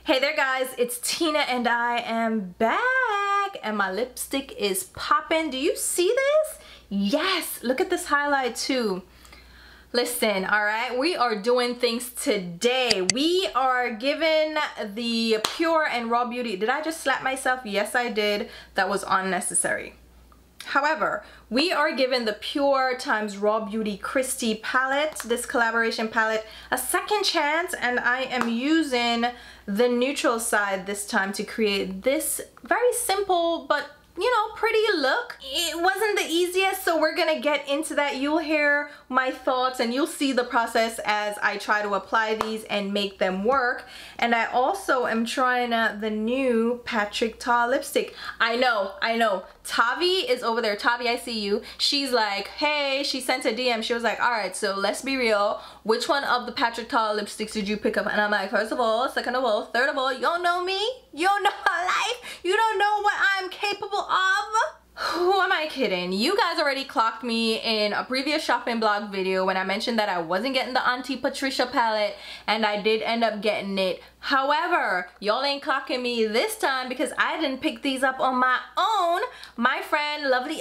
Hey there guys, it's Tina and I am back and my lipstick is popping. Do you see this? Yes, look at this highlight too. Listen, alright, we are doing things today. We are giving the Pure and Raw Beauty. Did I just slap myself? Yes, I did. That was unnecessary. However, we are giving the Pure x Raw Beauty Christy palette, this collaboration palette, a second chance, and I am using the neutral side this time to create this very simple but pretty look. It wasn't the easiest, so we're gonna get into that. You'll hear my thoughts and you'll see the process as I try to apply these and make them work. And I also am trying the new Patrick Ta lipstick. I know. Tavi is over there. Tavi, I see you. She's like, hey, she sent a DM. She was like, alright, so let's be real. Which one of the Patrick Ta lipsticks did you pick up? And I'm like, first of all, second of all, third of all, you don't know me. You don't know my life. You don't know what I'm capable of. Who am I kidding? You guys already clocked me in a previous shopping blog video when I mentioned that I wasn't getting the Auntie Patricia palette, and I did end up getting it. However, y'all ain't clocking me this time because I didn't pick these up on my own. My friend, lovely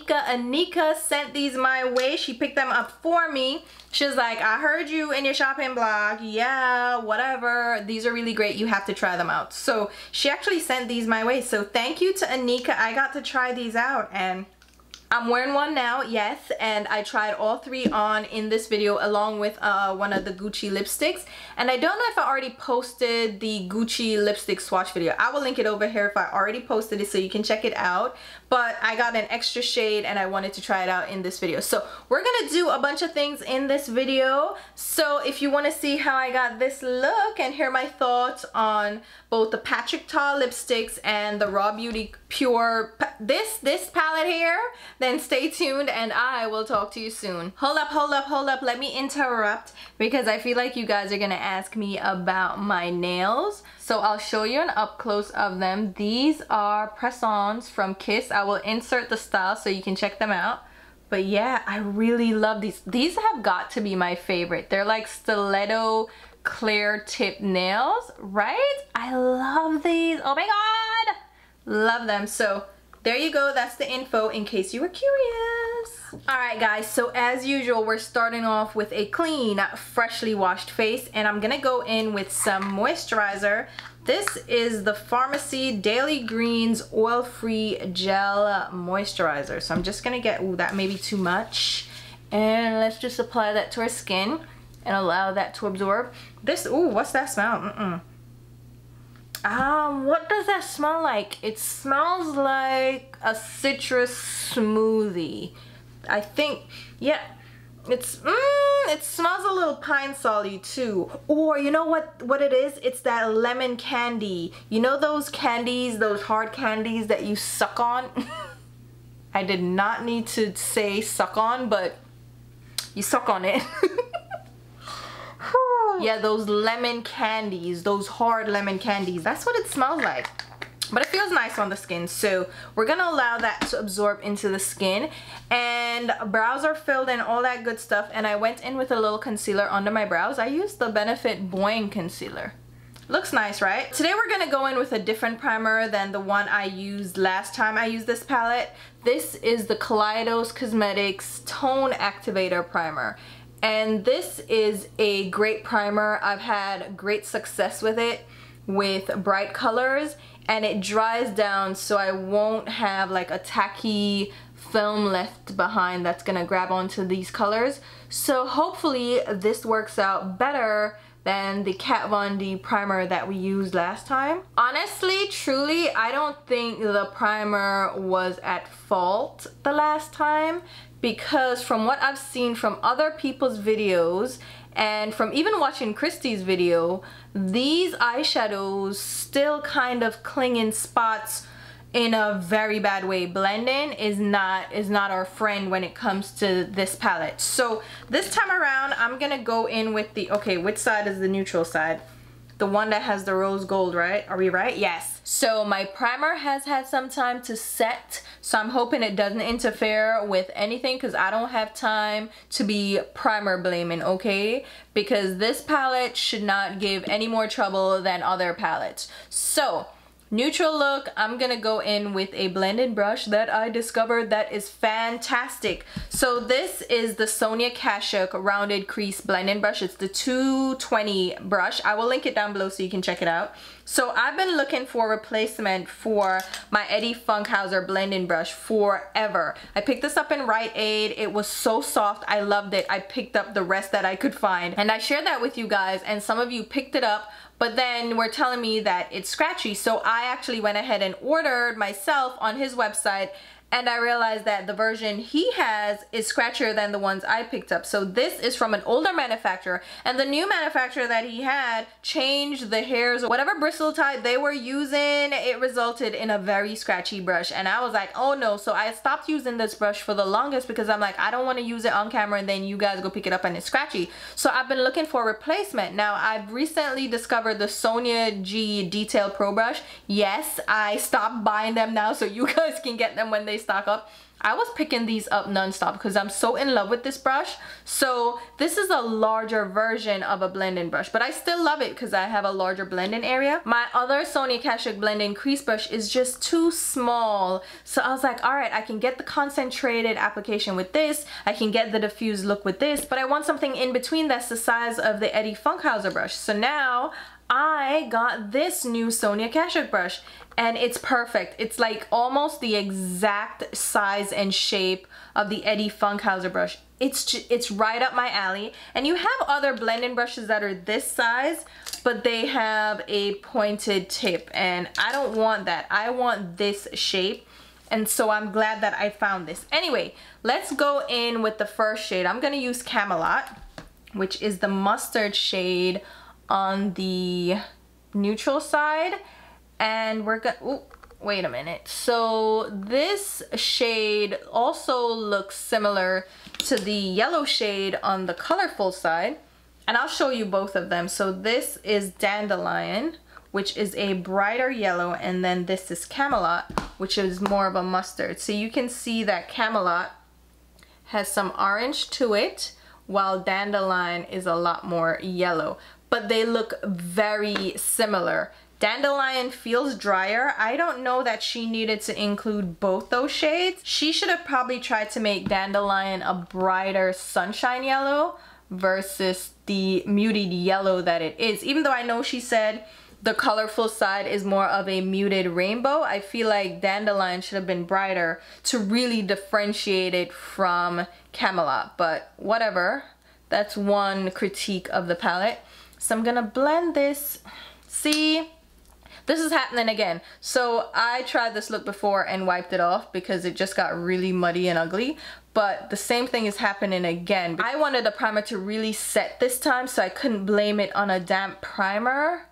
Anika sent these my way. She picked them up for me. She was like, I heard you in your shopping blog. Yeah, whatever. These are really great. You have to try them out. So she actually sent these my way. So thank you to Anika. I got to try these out and I'm wearing one now, yes, and I tried all three on in this video along with one of the Gucci lipsticks. And I don't know if I already posted the Gucci lipstick swatch video. I will link it over here if I already posted it so you can check it out. But I got an extra shade and I wanted to try it out in this video. So we're gonna do a bunch of things in this video. So if you want to see how I got this look and hear my thoughts on both the Patrick Ta lipsticks and the Raw Beauty Pure, this palette here, then stay tuned and I will talk to you soon. Hold up, let me interrupt because I feel like you guys are gonna ask me about my nails. So I'll show you an up close of them. These are press-ons from Kiss. I will insert the style so you can check them out. But yeah, I really love these. These have got to be my favorite. They're like stiletto clear tip nails, right? I love these. Oh my god, love them. So there you go, that's the info in case you were curious. Alright guys, so as usual, we're starting off with a clean, freshly washed face, and I'm gonna go in with some moisturizer. This is the Pharmacy Daily Greens Oil-Free Gel Moisturizer. So I'm just gonna get, ooh, that may be too much. And let's just apply that to our skin and allow that to absorb. This, ooh, what's that smell? What does that smell like? It smells like a citrus smoothie. I think, yeah, it smells a little pine solly too. Or you know what it is? It's that lemon candy. You know those candies, those hard candies that you suck on? I did not need to say suck on, but you suck on it. Yeah, those lemon candies, those hard lemon candies. That's what it smells like. But it feels nice on the skin, so we're gonna allow that to absorb into the skin. And brows are filled and all that good stuff. And I went in with a little concealer under my brows. I used the Benefit Boing concealer. Looks nice, right? Today we're gonna go in with a different primer than the one I used last time I used this palette. This is the Kaleidos Cosmetics Tone Activator Primer. And this is a great primer. I've had great success with it with bright colors, and it dries down so I won't have like a tacky film left behind that's gonna grab onto these colors. So hopefully this works out better than the Kat Von D primer that we used last time. Honestly, truly, I don't think the primer was at fault the last time, because from what I've seen from other people's videos and from even watching Christy's video, these eyeshadows still kind of cling in spots in a very bad way. Blending is not our friend when it comes to this palette. So this time around, I'm gonna go in with the, okay, which side is the neutral side? The one that has the rose gold, right? Are we right? Yes. So my primer has had some time to set, so I'm hoping it doesn't interfere with anything because I don't have time to be primer blaming, okay? Because this palette should not give any more trouble than other palettes. So neutral look, I'm gonna go in with a blending brush that I discovered that is fantastic. So this is the Sonia Kashuk rounded crease blending brush. It's the 220 brush. I will link it down below so you can check it out. So I've been looking for a replacement for my Eddie Funkhauser blending brush forever. I picked this up in Rite Aid. It was so soft. I loved it. I picked up the rest that I could find. And I shared that with you guys, and some of you picked it up, but then were telling me that it's scratchy. So I actually went ahead and ordered myself on his website, and I realized that the version he has is scratchier than the ones I picked up. So this is from an older manufacturer, and the new manufacturer that he had changed the hairs, whatever bristle type they were using, it resulted in a very scratchy brush. And I was like, oh no. So I stopped using this brush for the longest because I'm like, I don't want to use it on camera and then you guys go pick it up and it's scratchy. So I've been looking for a replacement. Now I've recently discovered the Sonia G Detail Pro brush. Yes, I stopped buying them now so you guys can get them when they stock up. I was picking these up non-stop because I'm so in love with this brush. So this is a larger version of a blending brush, but I still love it because I have a larger blending area. My other Sonia Kashuk blending crease brush is just too small. So I was like, all right, I can get the concentrated application with this. I can get the diffused look with this, but I want something in between that's the size of the Eddie Funkhauser brush. So now I got this new Sonia Kashuk brush, and it's perfect. It's like almost the exact size and shape of the Eddie Funkhauser brush. It's right up my alley. And you have other blending brushes that are this size, but they have a pointed tip, and I don't want that. I want this shape, and so I'm glad that I found this. Anyway, let's go in with the first shade. I'm gonna use Camelot, which is the mustard shade on the neutral side, and we're gonna, oh, wait a minute. So this shade also looks similar to the yellow shade on the colorful side, and I'll show you both of them. So this is Dandelion, which is a brighter yellow, and then this is Camelot, which is more of a mustard. So you can see that Camelot has some orange to it, while Dandelion is a lot more yellow, but they look very similar. Dandelion feels drier. I don't know that she needed to include both those shades. She should have probably tried to make Dandelion a brighter sunshine yellow versus the muted yellow that it is. Even though I know she said the colorful side is more of a muted rainbow, I feel like Dandelion should have been brighter to really differentiate it from Camelot, but whatever. That's one critique of the palette. So I'm gonna blend this. See, this is happening again. So I tried this look before and wiped it off because it just got really muddy and ugly, but the same thing is happening again. I wanted the primer to really set this time, so I couldn't blame it on a damp primer.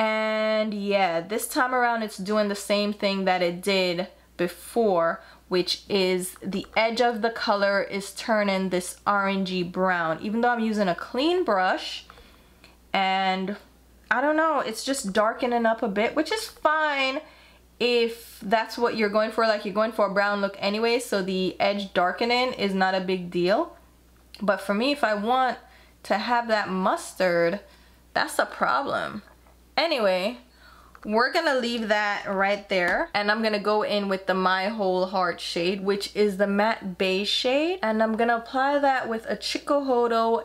And yeah, this time around it's doing the same thing that it did before, which is the edge of the color is turning this orangey brown, even though I'm using a clean brush. And I don't know, it's just darkening up a bit, which is fine if that's what you're going for. Like, you're going for a brown look anyway, so the edge darkening is not a big deal. But for me, if I want to have that mustard, that's a problem. Anyway, we're gonna leave that right there, and I'm gonna go in with the My Whole Heart shade, which is the matte beige shade, and I'm gonna apply that with a Chikuhodo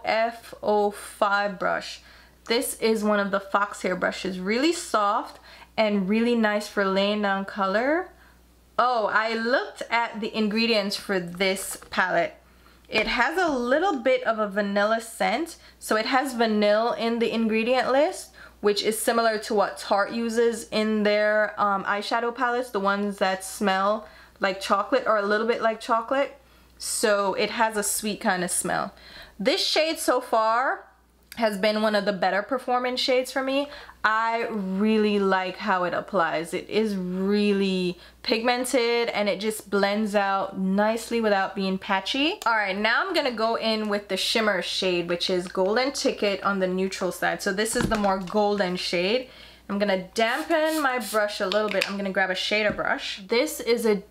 F05 brush. This is one of the fox hair brushes, really soft and really nice for laying down color. Oh, I looked at the ingredients for this palette. It has a little bit of a vanilla scent, so it has vanilla in the ingredient list, which is similar to what Tarte uses in their eyeshadow palettes, the ones that smell like chocolate or a little bit like chocolate. So it has a sweet kind of smell. This shade so far, has been one of the better performing shades for me. I really like how it applies. It is really pigmented and it just blends out nicely without being patchy. All right, now I'm gonna go in with the shimmer shade, which is Golden Ticket on the neutral side. So this is the more golden shade. I'm gonna dampen my brush a little bit. I'm gonna grab a shader brush. This is a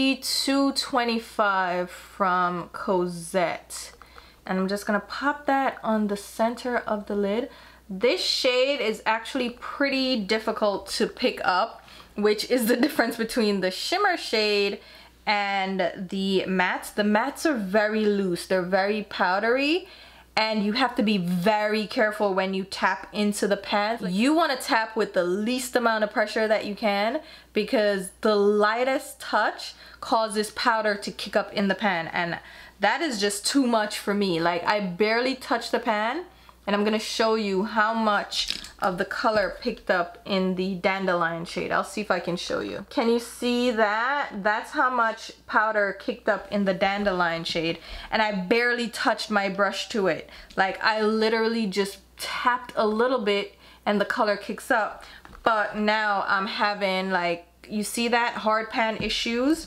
D225 from Cosette. And I'm just gonna pop that on the center of the lid. This shade is actually pretty difficult to pick up, which is the difference between the shimmer shade and the mattes. The mattes are very loose, they're very powdery, and you have to be very careful when you tap into the pan. You wanna tap with the least amount of pressure that you can, because the lightest touch causes powder to kick up in the pan, and that is just too much for me. Like, I barely touch the pan, and I'm gonna show you how much of the color picked up in the Dandelion shade. I'll see if I can show you. Can you see that? That's how much powder kicked up in the Dandelion shade, and I barely touched my brush to it. Like, I literally just tapped a little bit and the color kicks up. But now I'm having, like, you see that hard pan issues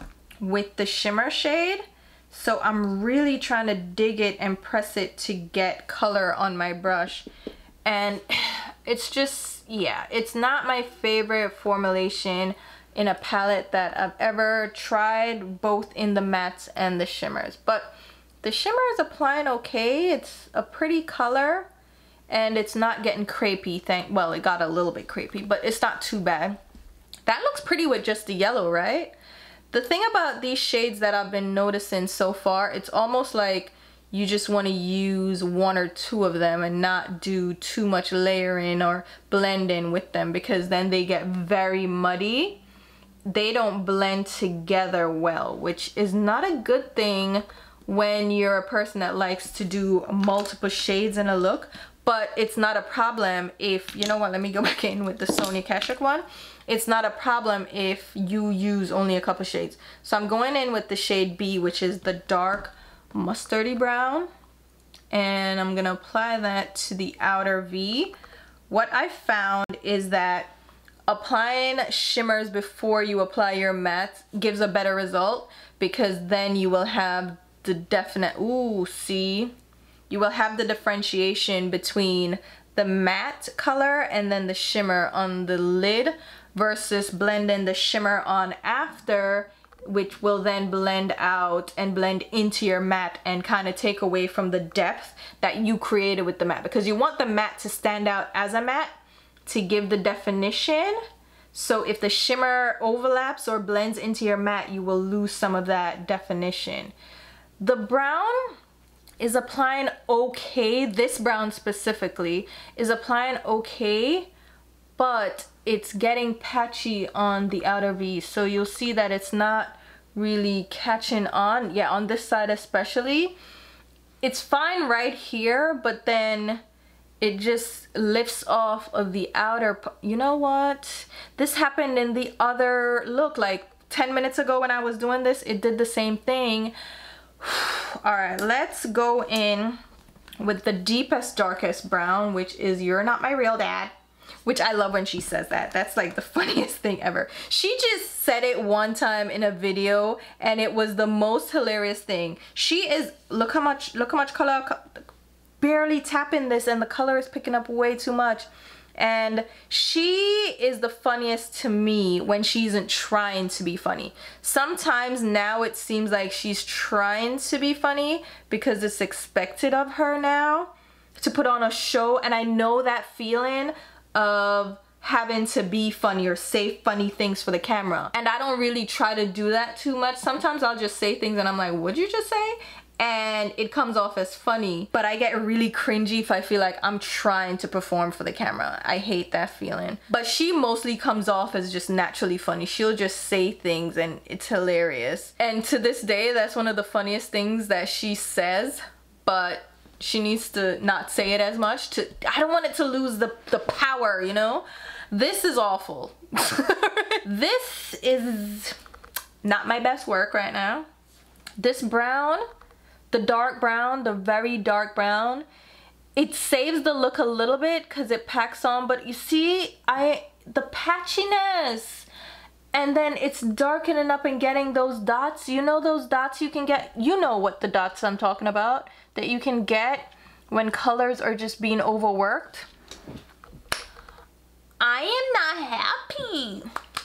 with the shimmer shade? So I'm really trying to dig it and press it to get color on my brush. And it's just, yeah, it's not my favorite formulation in a palette that I've ever tried, both in the mattes and the shimmers. But the shimmer is applying okay. It's a pretty color and it's not getting crepey. Well, it got a little bit crepey, but it's not too bad. That looks pretty with just the yellow, right? The thing about these shades that I've been noticing so far, it's almost like you just want to use one or two of them and not do too much layering or blending with them, because then they get very muddy. They don't blend together well, which is not a good thing when you're a person that likes to do multiple shades in a look. But it's not a problem if, you know what, let me go back in with the Sonia Kashuk one. It's not a problem if you use only a couple shades. So I'm going in with the shade B, which is the dark mustardy brown. And I'm gonna apply that to the outer V. What I found is that applying shimmers before you apply your matte gives a better result, because then you will have the definite, ooh, see? You will have the differentiation between the matte color and then the shimmer on the lid, versus blending the shimmer on after, which will then blend out and blend into your matte and kind of take away from the depth that you created with the matte, because you want the matte to stand out as a matte to give the definition. So if the shimmer overlaps or blends into your matte, you will lose some of that definition. The brown is applying okay. This brown specifically is applying okay, but it's getting patchy on the outer V. So you'll see that it's not really catching on. Yeah, on this side especially. It's fine right here, but then it just lifts off of the outer. You know what? This happened in the other look. Like 10 minutes ago when I was doing this, it did the same thing. All right, let's go in with the deepest, darkest brown, which is You're Not My Real Dad, which I love when she says that. That's like the funniest thing ever. She just said it one time in a video and it was the most hilarious thing. She is, look how much color, barely tapping this and the color is picking up way too much. And she is the funniest to me when she isn't trying to be funny. Sometimes now it seems like she's trying to be funny because it's expected of her now to put on a show. And I know that feeling of having to be funny or say funny things for the camera. And I don't really try to do that too much. Sometimes I'll just say things and I'm like, what'd you just say? And it comes off as funny, but I get really cringy if I feel like I'm trying to perform for the camera. I hate that feeling. But she mostly comes off as just naturally funny. She'll just say things and it's hilarious. And to this day, that's one of the funniest things that she says, but she needs to not say it as much. I don't want it to lose the power, you know? This is awful. This is not my best work right now. This brown, the dark brown, the very dark brown, it saves the look a little bit because it packs on, but you see, the patchiness, and then it's darkening up and getting those dots. You know those dots you can get? You know what the dots I'm talking about that you can get when colors are just being overworked. I am not happy.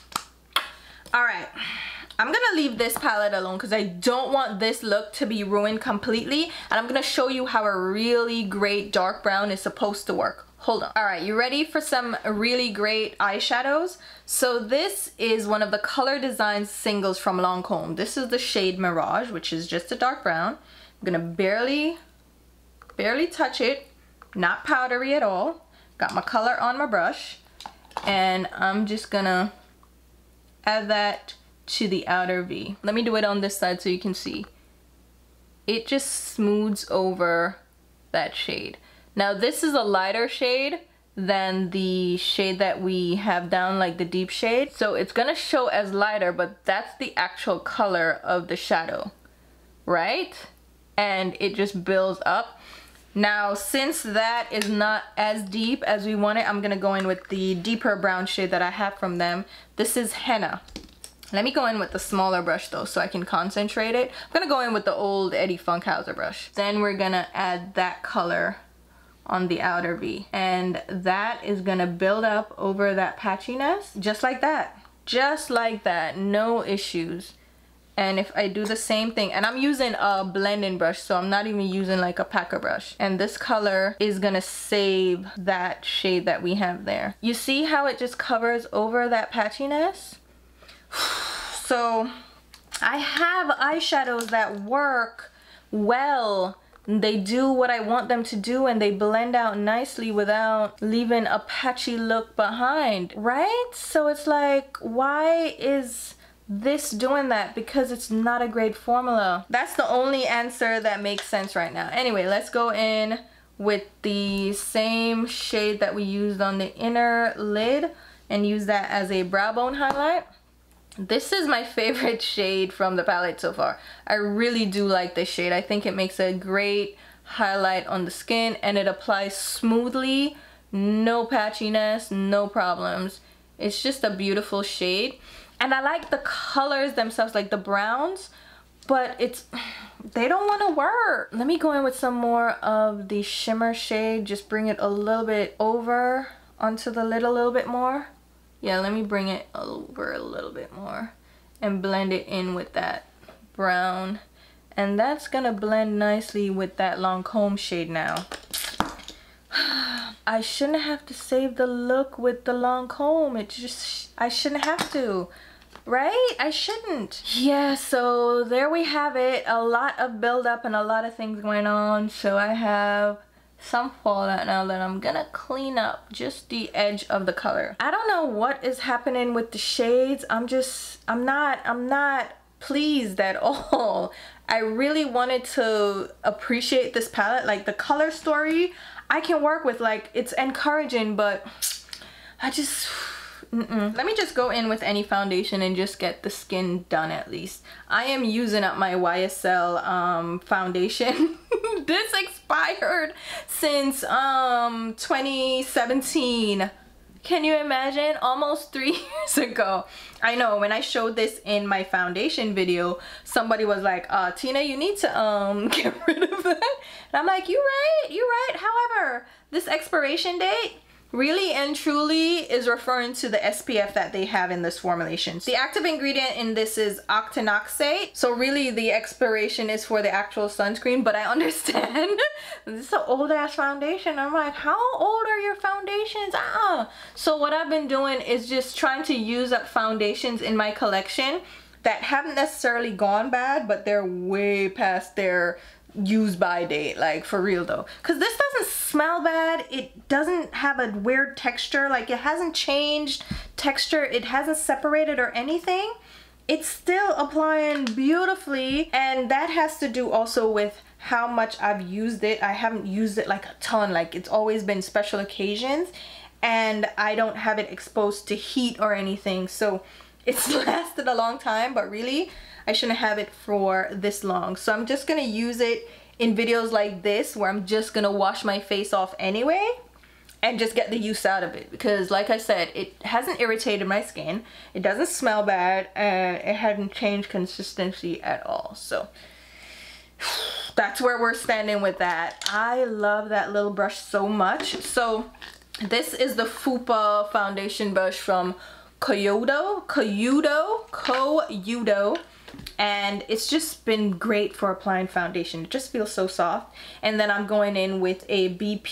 All right, I'm gonna leave this palette alone because I don't want this look to be ruined completely, and I'm gonna show you how a really great dark brown is supposed to work. Hold on. All right, you ready for some really great eyeshadows? So this is one of the Color Designs singles from Lancome. This is the shade Mirage, which is just a dark brown. I'm gonna barely touch it, not powdery at all. Got my color on my brush, and I'm just gonna add that to the outer V. Let me do it on this side so you can see. It just smooths over that shade. Now this is a lighter shade than the shade that we have down, like the deep shade. So it's gonna show as lighter, but that's the actual color of the shadow, right? And it just builds up. Now, since that is not as deep as we want it, I'm gonna go in with the deeper brown shade that I have from them. This is Henna. Let me go in with the smaller brush though, so I can concentrate it. I'm gonna go in with the old Eddie Funkhauser brush. Then we're gonna add that color on the outer V. And that is gonna build up over that patchiness, just like that. Just like that, no issues. And if I do the same thing, and I'm using a blending brush, so I'm not even using like a packer brush. And this color is gonna save that shade that we have there. You see how it just covers over that patchiness? So I have eyeshadows that work well. They do what I want them to do, and they blend out nicely without leaving a patchy look behind, right? So it's like, why is this doing that? Because it's not a great formula. That's the only answer that makes sense right now. Anyway, let's go in with the same shade that we used on the inner lid and use that as a brow bone highlight. This is my favorite shade from the palette so far. I really do like this shade. I think it makes a great highlight on the skin, and it applies smoothly, no patchiness, no problems. It's just a beautiful shade. And I like the colors themselves, like the browns, but they don't want to work. Let me go in with some more of the shimmer shade, just bring it a little bit over onto the lid a little bit more. Yeah, let me bring it over a little bit more and blend it in with that brown. And that's gonna blend nicely with that Lancome shade now. I shouldn't have to save the look with the Lancome. I shouldn't have to, right? I shouldn't. Yeah, so there we have it. A lot of buildup and a lot of things going on. So I have some fallout now that I'm gonna clean up just the edge of the color. I don't know what is happening with the shades. I'm not pleased at all. I really wanted to appreciate this palette. Like the color story I can work with, like it's encouraging, but I just Let me just go in with any foundation and just get the skin done at least. I am using up my YSL foundation. This expired since 2017. Can you imagine? Almost 3 years ago. I know, when I showed this in my foundation video, somebody was like, Tina, you need to get rid of that. And I'm like, you're right. However, this expiration date really and truly is referring to the SPF that they have in this formulation. The active ingredient in this is octinoxate, so really the expiration is for the actual sunscreen, but I understand. This is an old ass foundation. I'm like, how old are your foundations? So what I've been doing is just trying to use up foundations in my collection that haven't necessarily gone bad, but they're way past their use by date, like for real though, because this doesn't smell bad, it doesn't have a weird texture, like it hasn't changed texture, it hasn't separated or anything. It's still applying beautifully, and that has to do also with how much I've used it. I haven't used it like a ton, like it's always been special occasions, and I don't have it exposed to heat or anything, so it's lasted a long time, but really I shouldn't have it for this long. So I'm just gonna use it in videos like this where I'm just gonna wash my face off anyway and just get the use out of it, because like I said, it hasn't irritated my skin, it doesn't smell bad, and it hadn't changed consistency at all. So that's where we're standing with that. I love that little brush so much. So this is the Fupa foundation brush from Koyudo, and it's just been great for applying foundation. It just feels so soft. And then I'm going in with a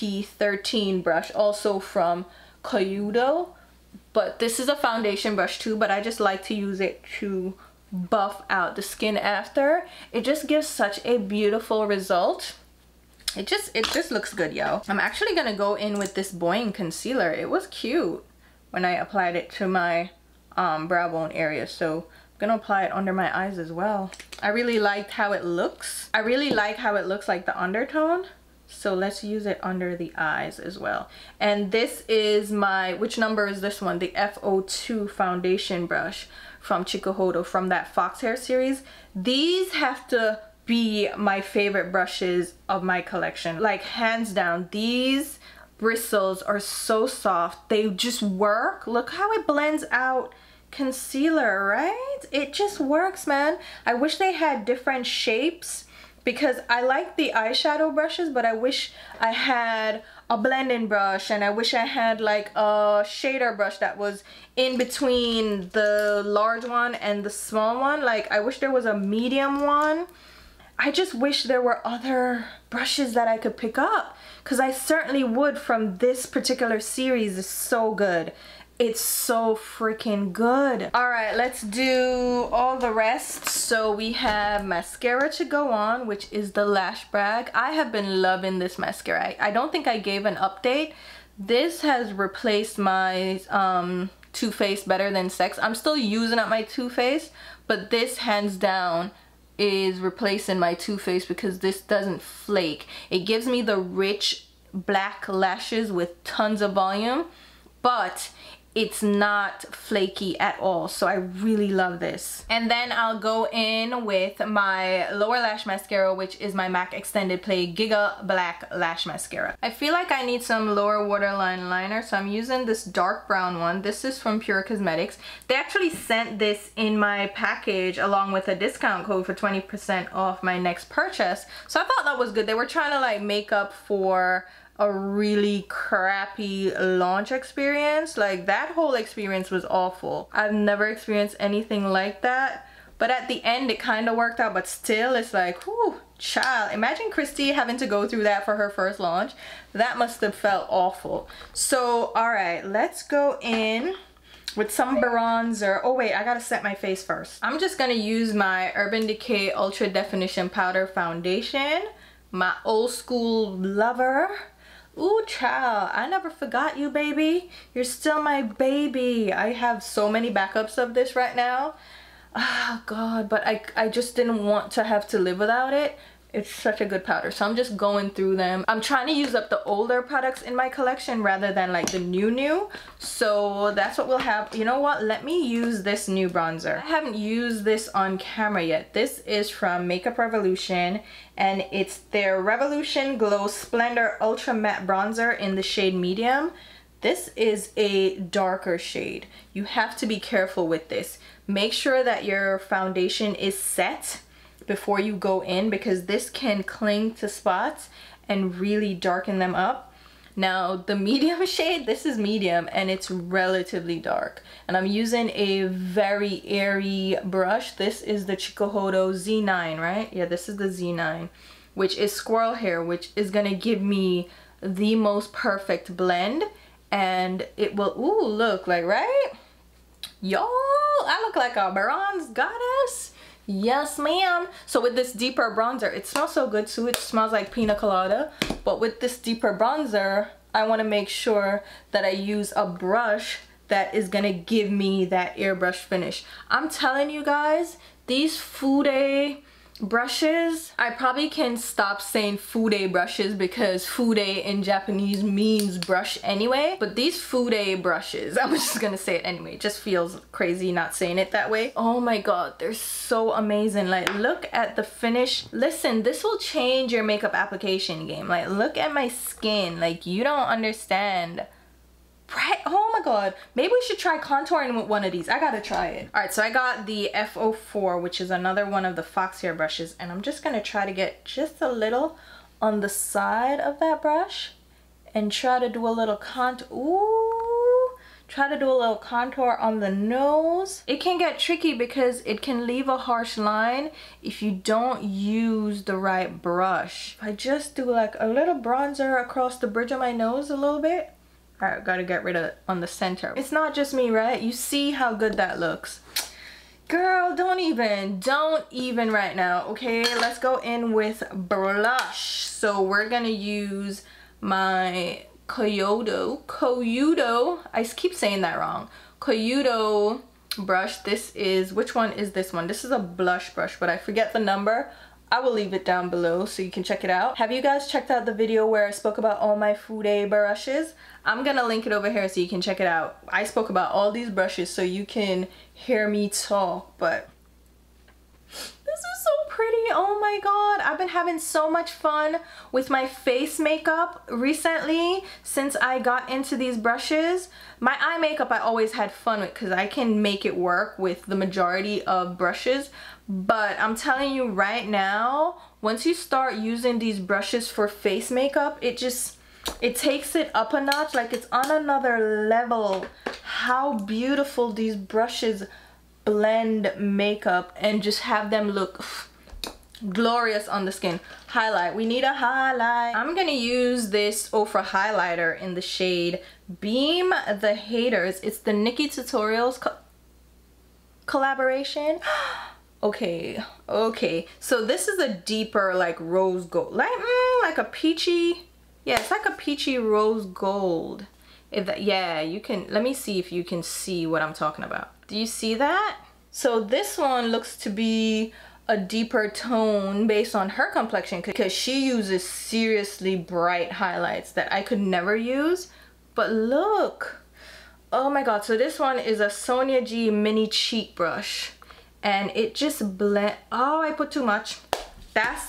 BP13 brush, also from Koyudo, but this is a foundation brush too, but I just like to use it to buff out the skin after. It just gives such a beautiful result. It just looks good, yo. I'm actually gonna go in with this Boing concealer. It was cute when I applied it to my brow bone area, so I'm gonna apply it under my eyes as well. I really liked how it looks. I really like how it looks like the undertone, so let's use it under the eyes as well. And this is my, which number is this one? The F02 foundation brush from Chikuhodo, from that Fox Hair series. These have to be my favorite brushes of my collection, like hands down. These bristles are so soft, they just work. Look how it blends out concealer, right? It just works, man. I wish they had different shapes, because I like the eyeshadow brushes, but I wish I had a blending brush, and I wish I had like a shader brush that was in between the large one and the small one. Like, I wish there was a medium one. I just wish there were other brushes that I could pick up, because I certainly would from this particular series. It's so good. It's so freaking good. All right, let's do all the rest. So we have mascara to go on, which is the Lash Brag. I have been loving this mascara. I don't think I gave an update. This has replaced my Too Faced Better Than Sex. I'm still using up my Too Faced, but this hands down is replacing my Too Faced, because this doesn't flake. It gives me the rich black lashes with tons of volume, but it's not flaky at all, so I really love this. And then I'll go in with my lower lash mascara, which is my MAC Extended Play Giga Black Lash Mascara. I feel like I need some lower waterline liner, so I'm using this dark brown one. This is from Pure Cosmetics. They actually sent this in my package along with a discount code for 20% off my next purchase, so I thought that was good. They were trying to like make up for a really crappy launch experience. Like, that whole experience was awful. I've never experienced anything like that, but at the end it kind of worked out. But still, it's like, whew, child, imagine Christy having to go through that for her first launch. That must have felt awful. So all right, let's go in with some bronzer. Oh wait, I gotta set my face first. I'm just gonna use my Urban Decay Ultra Definition Powder Foundation, my old school lover. Ooh, child, I never forgot you, baby. You're still my baby. I have so many backups of this right now. Oh God, but I just didn't want to have to live without it. It's such a good powder, so I'm just going through them. I'm trying to use up the older products in my collection rather than like the new. So that's what we'll have. You know what? Let me use this new bronzer. I haven't used this on camera yet. This is from Makeup Revolution, and it's their Revolution Glow Splendor Ultra Matte Bronzer in the shade medium. This is a darker shade. You have to be careful with this. Make sure that your foundation is set before you go in, because this can cling to spots and really darken them up. Now the medium shade, this is medium and it's relatively dark, and I'm using a very airy brush. This is the Chikuhodo Z9, right? Yeah, this is the Z9, which is squirrel hair, which is gonna give me the most perfect blend, and it will, ooh, look like, right? Y'all, I look like a bronze goddess. Yes, ma'am. So with this deeper bronzer, it smells so good too. It smells like pina colada. But with this deeper bronzer, I want to make sure that I use a brush that is gonna give me that airbrush finish. I'm telling you guys, these Fude brushes. I probably can stop saying fude brushes because fude in Japanese means brush anyway. But these fude brushes, I'm just gonna say it anyway. It just feels crazy not saying it that way. Oh my god, they're so amazing. Like, look at the finish. Listen, this will change your makeup application game. Like, look at my skin. Like, you don't understand. Right? Oh my god. Maybe we should try contouring with one of these. I gotta try it. Alright, so I got the F04, which is another one of the fox hair brushes. And I'm just gonna try to get just a little on the side of that brush. And try to do a little contour. Ooh. Try to do a little contour on the nose. It can get tricky because it can leave a harsh line if you don't use the right brush. If I just do like a little bronzer across the bridge of my nose a little bit. Alright, gotta get rid of it on the center. It's not just me, right? You see how good that looks. Girl, don't even right now, okay? Let's go in with blush. So we're gonna use my Koyudo, I keep saying that wrong. Koyudo brush. This is, which one is this one? This is a blush brush, but I forget the number. I will leave it down below so you can check it out. Have you guys checked out the video where I spoke about all my fude brushes? I'm gonna link it over here so you can check it out. I spoke about all these brushes so you can hear me talk, but this is so pretty. Oh my god, I've been having so much fun with my face makeup recently since I got into these brushes. My eye makeup I always had fun with because I can make it work with the majority of brushes. But I'm telling you right now, once you start using these brushes for face makeup, it takes it up a notch. Like, it's on another level. How beautiful these brushes blend makeup and just have them look glorious on the skin. Highlight. We need a highlight. I'm gonna use this Ofra highlighter in the shade Beam the Haters. It's the Nikkie Tutorials collaboration. Okay, so this is a deeper like rose gold, like a peachy, yeah, it's like a peachy rose gold. If that, yeah, you can, let me see if you can see what I'm talking about. Do you see that? So this one looks to be a deeper tone based on her complexion because she uses seriously bright highlights that I could never use. But look, oh my god, so this one is a Sonia G mini cheek brush. And it just blend. Oh, I put too much. That's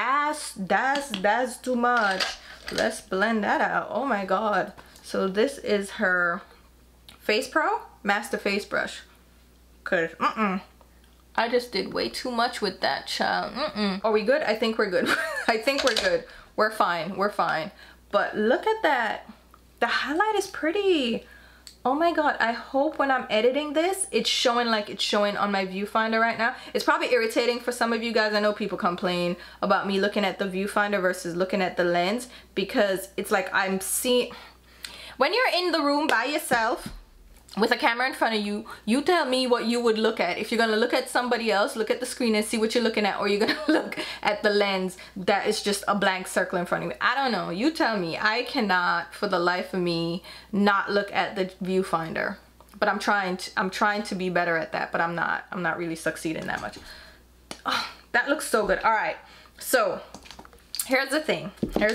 too much. Let's blend that out. Oh my god. So this is her Face Pro Master Face Brush. Cause I just did way too much with that, child. Are we good? I think we're good. I think we're good. We're fine. We're fine. But look at that. The highlight is pretty. Oh my god, I hope when I'm editing this, it's showing like it's showing on my viewfinder right now. It's probably irritating for some of you guys. I know people complain about me looking at the viewfinder versus looking at the lens because it's like I'm seeing... When you're in the room by yourself with a camera in front of you, you tell me what you would look at. If you're gonna look at somebody else, look at the screen and see what you're looking at, or you're gonna look at the lens that is just a blank circle in front of you. I don't know, you tell me. I cannot for the life of me not look at the viewfinder, but I'm trying to be better at that, but I'm not really succeeding that much. Oh, that looks so good. All right, so here's the thing.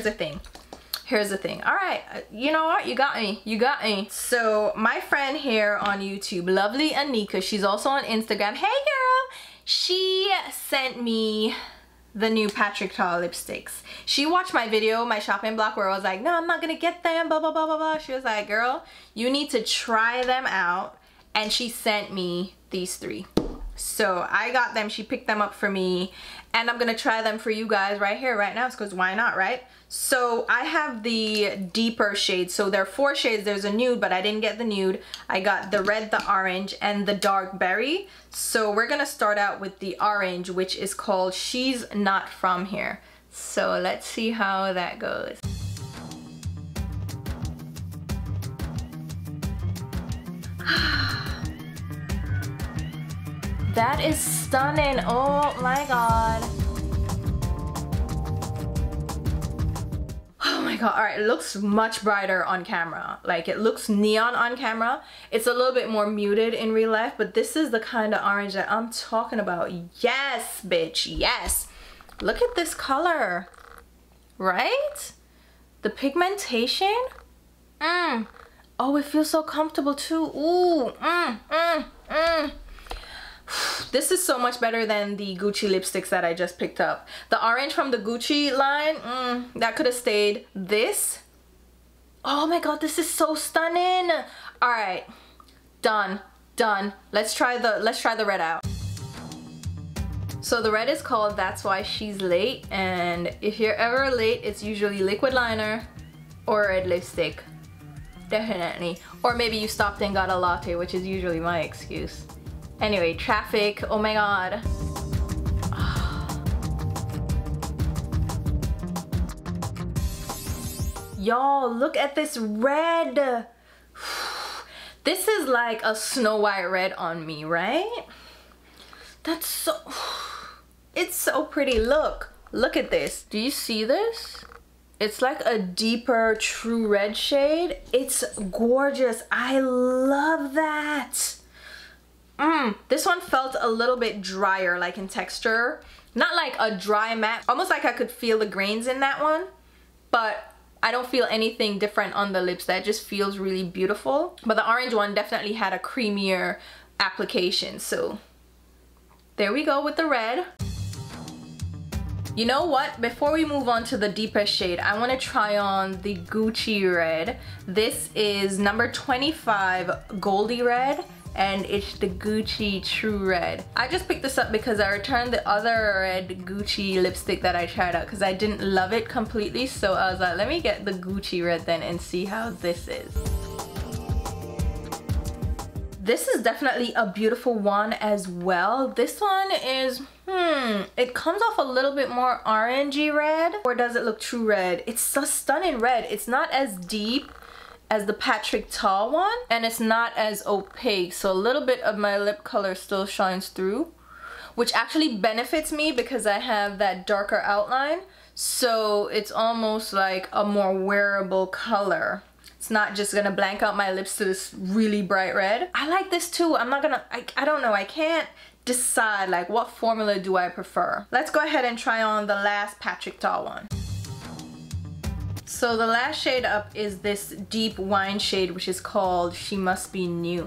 All right, you know what? You got me. So my friend here on YouTube, Lovely Anika, she's also on Instagram. Hey girl, she sent me the new Patrick Ta lipsticks. She watched my video, my shopping block, where I was like, no, I'm not gonna get them, blah, blah, blah, blah, blah. She was like, girl, you need to try them out. And she sent me these 3. So I got them, she picked them up for me, and I'm gonna try them for you guys right here, right now, because why not, right? So I have the deeper shades. So there are 4 shades. There's a nude, but I didn't get the nude. I got the red, the orange, and the dark berry. So we're gonna start out with the orange, which is called She's Not From Here. So let's see how that goes. That is stunning. Oh my god. Oh my god. All right, it looks much brighter on camera. Like, it looks neon on camera. It's a little bit more muted in real life, but this is the kind of orange that I'm talking about. Yes, bitch, yes. Look at this color, right? The pigmentation. Oh, it feels so comfortable too. Ooh, This is so much better than the Gucci lipsticks that I just picked up. The orange from the Gucci line, that could have stayed. This, oh my god, this is so stunning. All right, done. Let's try the red out. So the red is called That's Why She's Late, and if you're ever late, it's usually liquid liner or red lipstick. Definitely. Or maybe you stopped and got a latte, which is usually my excuse. Anyway, traffic, oh my god. Y'all, look at this red. This is like a Snow White red on me, right? That's so, it's so pretty. Look at this. Do you see this? It's like a deeper true red shade. It's gorgeous. I love that. This one felt a little bit drier, like in texture. Not like a dry matte, almost like I could feel the grains in that one, but I don't feel anything different on the lips. That just feels really beautiful. But the orange one definitely had a creamier application, so there we go with the red. You know what? Before we move on to the deepest shade, I want to try on the Gucci red. This is number 25 Goldie Red, and it's the Gucci True Red. I just picked this up because I returned the other red Gucci lipstick that I tried out because I didn't love it completely, so I was like, let me get the Gucci red then and see how this is. This is definitely a beautiful one as well. This one is, it comes off a little bit more orangey red, or does it look true red? It's a stunning red. It's not as deep as the Patrick Ta one, and it's not as opaque, so a little bit of my lip color still shines through, which actually benefits me because I have that darker outline, so it's almost like a more wearable color. It's not just gonna blank out my lips to this really bright red. I like this too. I'm not gonna, I don't know, I can't decide like what formula do I prefer. Let's go ahead and try on the last Patrick Ta one. So the last shade up is this deep wine shade, which is called She Must Be New.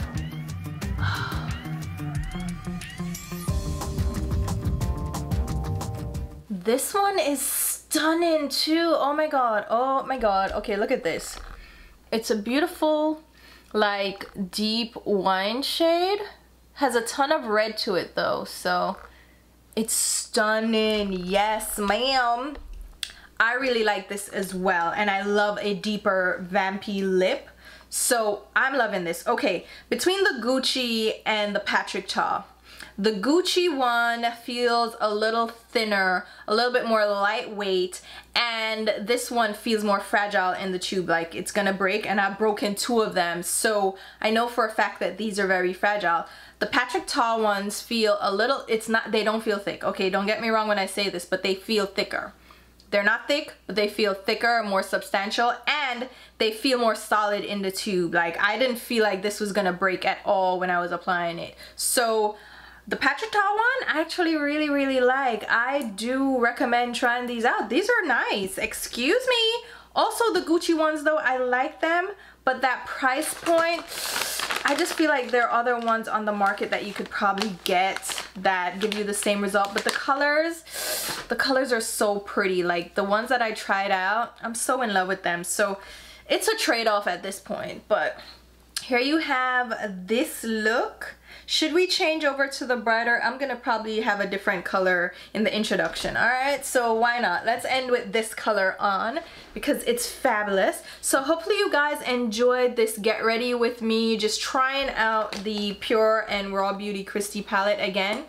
This one is stunning too. Oh my god, oh my god. Okay, look at this. It's a beautiful, like, deep wine shade. Has a ton of red to it though, so it's stunning. Yes, ma'am. I really like this as well, and I love a deeper vampy lip, so I'm loving this. Okay, between the Gucci and the Patrick Ta, the Gucci one feels a little thinner, a little bit more lightweight, and this one feels more fragile in the tube, like it's gonna break, and I've broken 2 of them, so I know for a fact that these are very fragile. The Patrick Ta ones feel a little, they don't feel thick, okay, don't get me wrong when I say this, but they feel thicker. They're not thick, but they feel thicker, more substantial, and they feel more solid in the tube. Like, I didn't feel like this was gonna break at all when I was applying it. So the Patrick Ta one, I actually really like. I do recommend trying these out. These are nice. Excuse me. Also, the Gucci ones though, I like them, but that price point, I just feel like there are other ones on the market that you could probably get that give you the same result. But the colors are so pretty. Like the ones that I tried out, I'm so in love with them. So it's a trade-off at this point. But here you have this look. Should we change over to the brighter? I'm gonna probably have a different color in the introduction. All right, so why not? Let's end with this color on because it's fabulous. So hopefully you guys enjoyed this get ready with me, just trying out the Pure and Raw Beauty Kristi palette again.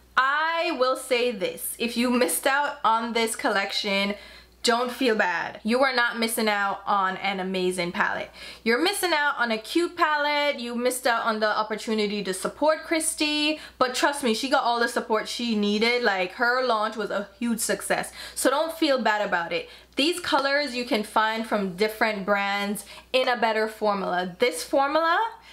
I will say this, if you missed out on this collection, don't feel bad. You are not missing out on an amazing palette. You're missing out on a cute palette. You missed out on the opportunity to support Kristi, but trust me, she got all the support she needed. Like, her launch was a huge success, so don't feel bad about it. These colors you can find from different brands in a better formula. This formula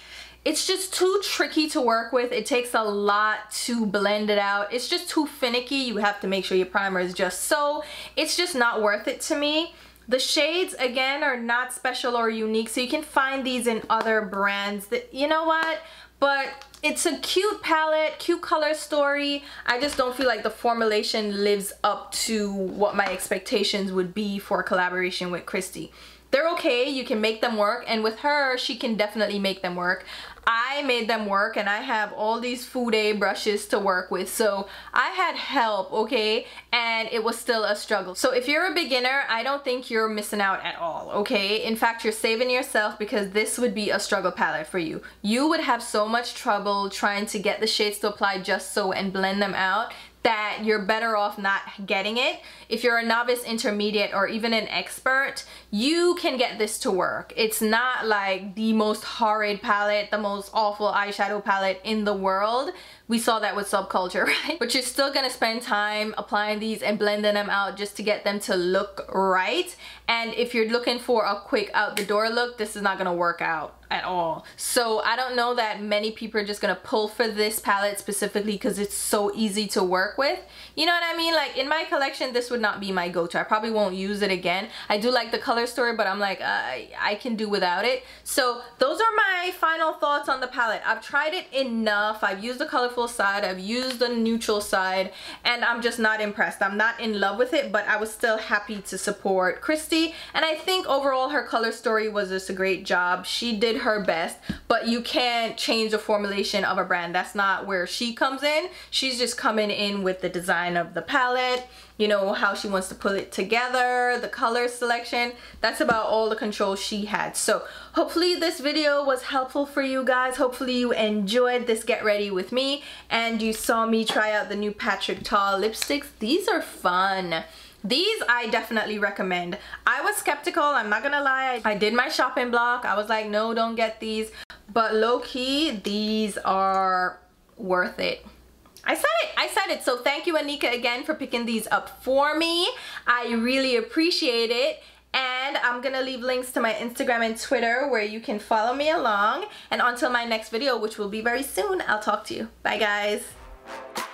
it's just too tricky to work with. It takes a lot to blend it out. It's just too finicky. You have to make sure your primer is just so. It's just not worth it to me. The shades, again, are not special or unique, so you can find these in other brands. That, you know what? But it's a cute palette, cute color story. I just don't feel like the formulation lives up to what my expectations would be for a collaboration with Kristi. They're okay, you can make them work, and with her, she can definitely make them work. I made them work, and I have all these Fude brushes to work with, so I had help, okay, and it was still a struggle. So if you're a beginner, I don't think you're missing out at all, okay? In fact, you're saving yourself, because this would be a struggle palette for you. You would have so much trouble trying to get the shades to apply just so and blend them out that you're better off not getting it. If you're a novice, intermediate, or even an expert, you can get this to work. It's not like the most horrid palette, the most awful eyeshadow palette in the world. We saw that with Subculture, right? But you're still gonna spend time applying these and blending them out just to get them to look right. And if you're looking for a quick out the door look, this is not gonna work out at all. So I don't know that many people are just gonna pull for this palette specifically because it's so easy to work with. You know what I mean? Like in my collection, this would not be my go-to. I probably won't use it again. I do like the color story, but I'm like, I can do without it. So those are my final thoughts on the palette. I've tried it enough. I've used the colorful side, I've used the neutral side, and I'm just not impressed. I'm not in love with it, but I was still happy to support Kristi, and I think overall her color story was just a great job. She did her best, but you can't change the formulation of a brand. That's not where she comes in. She's just coming in with the design of the palette, you know, how she wants to put it together, the color selection. That's about all the control she had. So hopefully this video was helpful for you guys. Hopefully you enjoyed this get ready with me and you saw me try out the new Patrick Ta lipsticks. These are fun. These I definitely recommend. I was skeptical, I'm not gonna lie. I did my shopping block. I was like, no, don't get these. But low-key, these are worth it. I said it. So thank you, Anika, again for picking these up for me. I really appreciate it. And I'm gonna leave links to my Instagram and Twitter where you can follow me along. And until my next video, which will be very soon, I'll talk to you. Bye, guys.